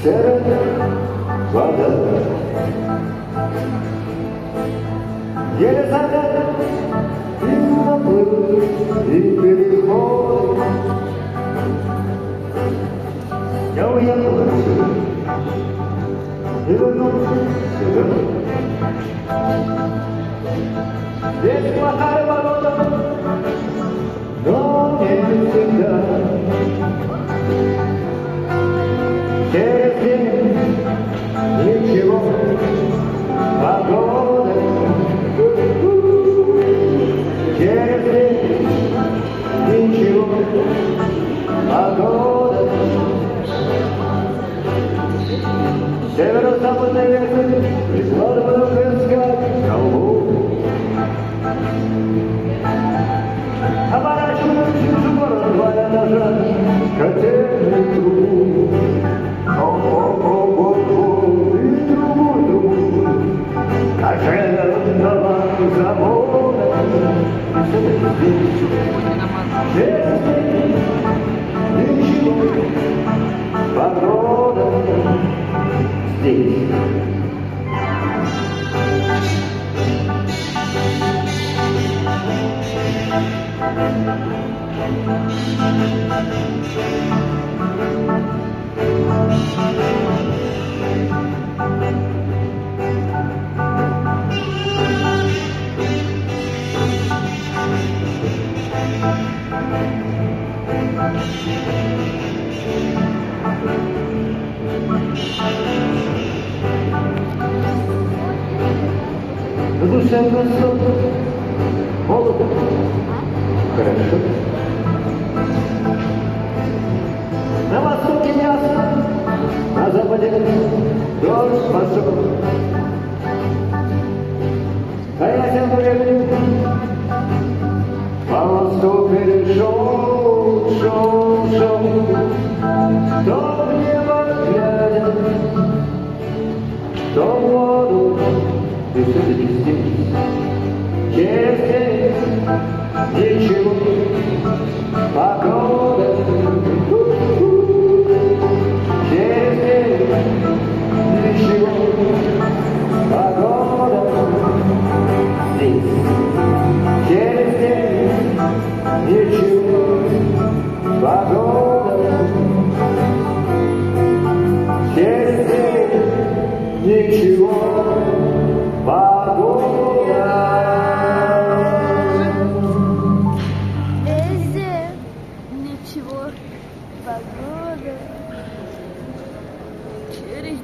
серая вода. Еле заметно и наплыв, и переход. Я уехал отсюда и вернулся сюда. Здесь плохая погода, но не всегда. Через день ничего, погода. Через день ничего, погода. Северо-западный ветер прикладывал песка к колбу. Оборачиваю чужую город, твоя ножа, котельный трубу. О-о-о-о-о, и трубу, кожевенного завода. Через день ничего, погода здесь. В душе просто холодно, хорошо. На востоке ясно, на западе дождь пошел. А я тем временем по мосту перешел, шел. То в небо глядя, то в воду, и все-таки здесь. Через день ничего, погода. Через день ничего, погода здесь. Через день ничего, погода. Через день ничего, погода. Везде ничего, погода.